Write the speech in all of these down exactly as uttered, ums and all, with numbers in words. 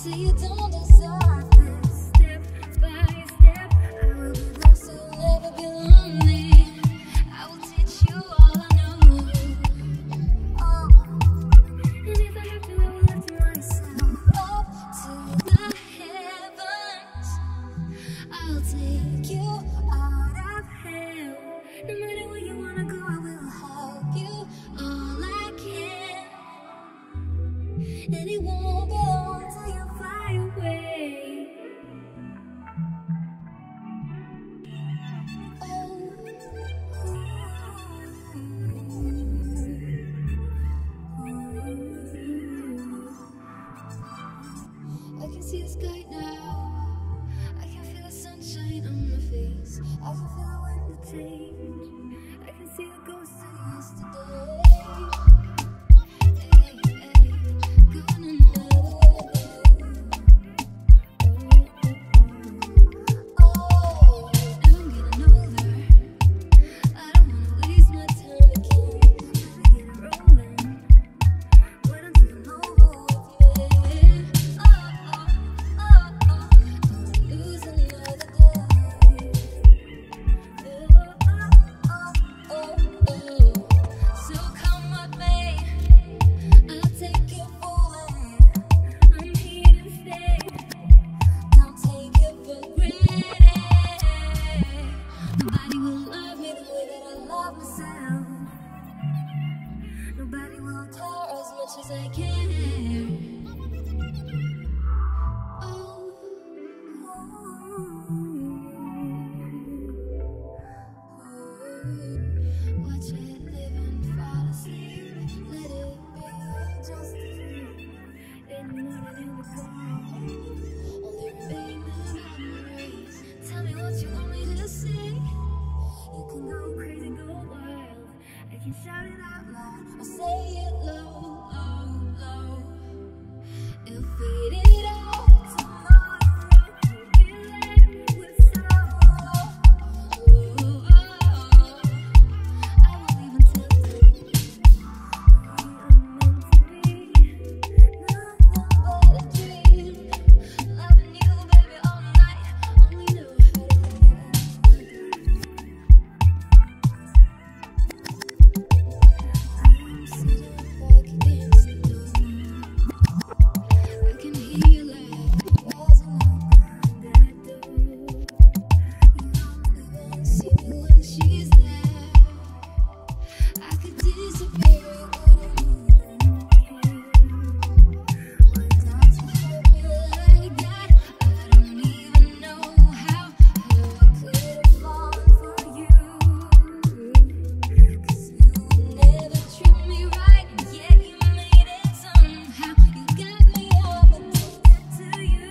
say you don't deserve this. Step by step, I will be there, so you'll never be lonely. I will teach you all I know. Oh, and if I have to, I will lift myself up to the heavens. I'll take you out of hell. No matter where you wanna go, I will help you all I can. And it won't be long till you fly away. Oh, I can see the sky now. I can feel the sunshine on my face. I can feel the wind that change. I can see the ghosts of yesterday. Nobody will care as much as I care. Oh, watch it live and fall asleep. Let it be just a dream. In the morning it will come. Only remain the memories. Tell me what you want me to say. You can go crazy, go wild. I can shout it out loud or say it low, low, low. It'll fade it out tomorrow. We'll let with sorrow. Oh, oh, I won't even tell you. We are meant to be. Nothing but a dream. Loving you, baby, all night. Only know how to get. I'm sitting back against the door. I can hear you laugh, rising up that door. You don't even see me when she's there. I could disappear, you wouldn't even care. Why don't you hurt me like that? I don't even know how, how I could have fallen for you. 'Cause you never treat me right, and yet you made it somehow. You got me all addicted to you.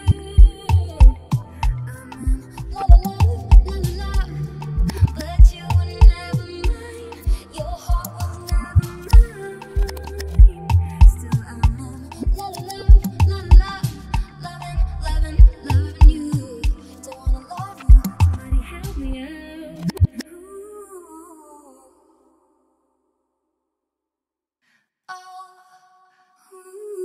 I'm in la la la, la la la, but you were never mine. Your heart was never mine. Still I'm in la la la, la la la, loving, loving, loving you. Don't wanna love you, somebody help me out. Ooh. Oh, ooh.